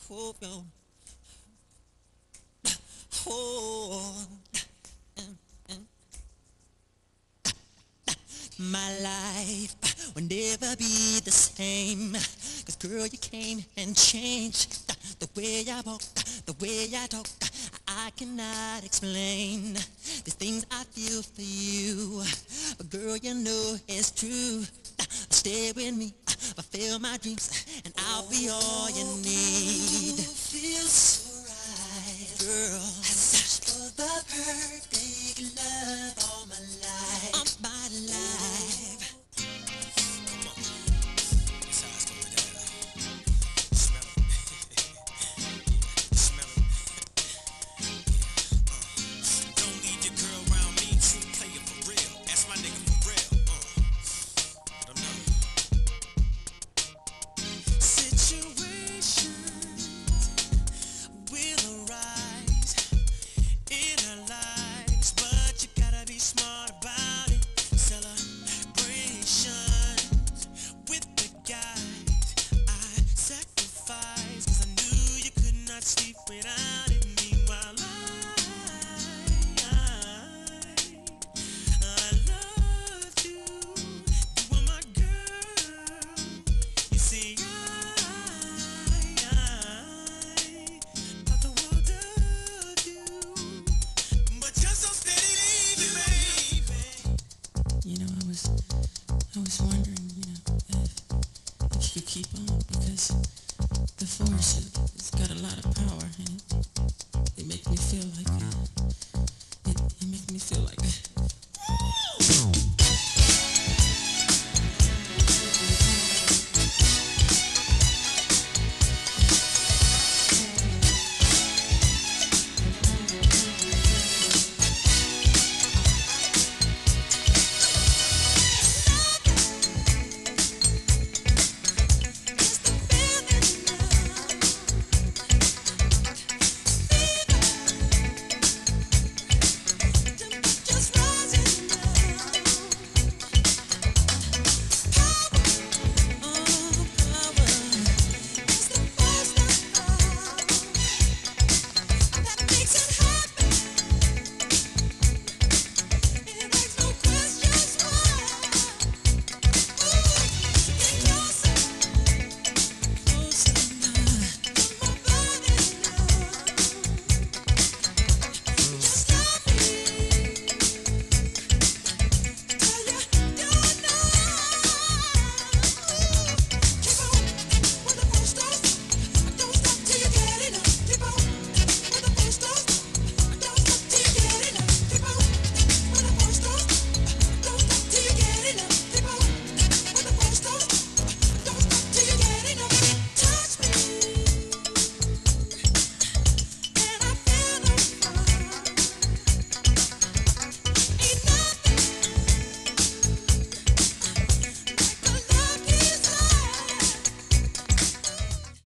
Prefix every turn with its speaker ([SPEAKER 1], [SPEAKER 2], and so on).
[SPEAKER 1] hope you hold. My life will never be the same. 'Cause girl, you came and changed the way I walk, the way I talk. I cannot explain the things I feel for you. But girl, you know it's true. Stay with me, fulfill my dreams, and I'll be all you need. Feels so right, girl. I searched for the perfect love all my life. All my life.
[SPEAKER 2] That's how it's going down. Smell it. Smell it. Don't leave your girl around me. True player for real. That's my nigga for real. Let 'em know. Situations will arise in our lives, but you gotta be smart about it. Celebrations with the guys I sacrificed, 'cause I knew you could not sleep without it. Meanwhile, I loved you. You were my girl. You see, thought the world of you, but you're so steady leaving, baby.
[SPEAKER 3] You know, I was wondering, if you could keep on, because the force